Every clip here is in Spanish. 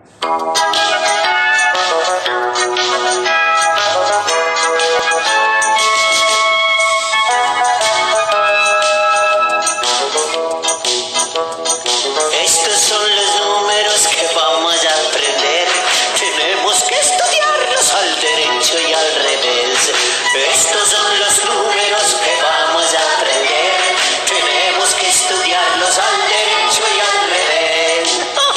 Estos son los números que vamos a aprender. Tenemos que estudiarlos al derecho y al revés. Estos son los números que vamos a aprender. Tenemos que estudiarlos al derecho y al revés.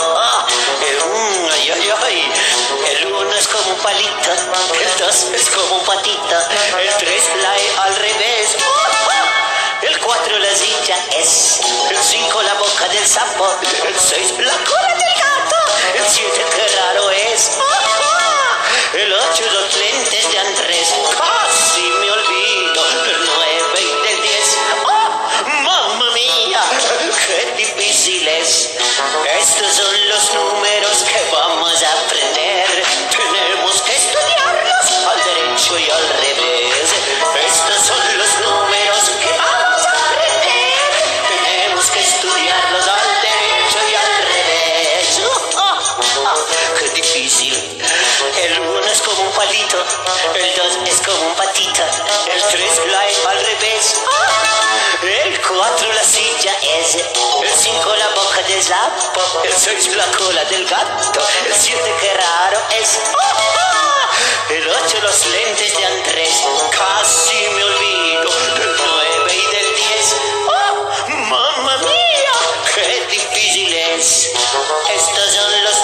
El 1 es como un palito, el 2 es como un patita, el 3 la E al revés. El 4 la silla es, el 5 la boca del sapo, el 6 la cola del gato, el 7 qué raro es, el 8 los lentes de Andrés, casi me olvido, el 9 y del 10, ¡oh, mamma mía! ¡Qué difícil es! Estos son los números que vamos a aprender, tenemos que estudiarlos al derecho y al revés. Estos son los números que vamos a aprender, tenemos que estudiarlos al derecho y al revés. ¡Qué difícil! El 1 es como un palito, el 2 es como un patita, el 3 la E al revés, el 4 la silla es, el 5 la boca del sapo, el 6 la cola del gato, el 7 qué raro es, el 8 los lentes de Andrés, casi me olvido, del 9 y del 10, ¡oh, mamma mía! ¡Qué difícil es! Estos son los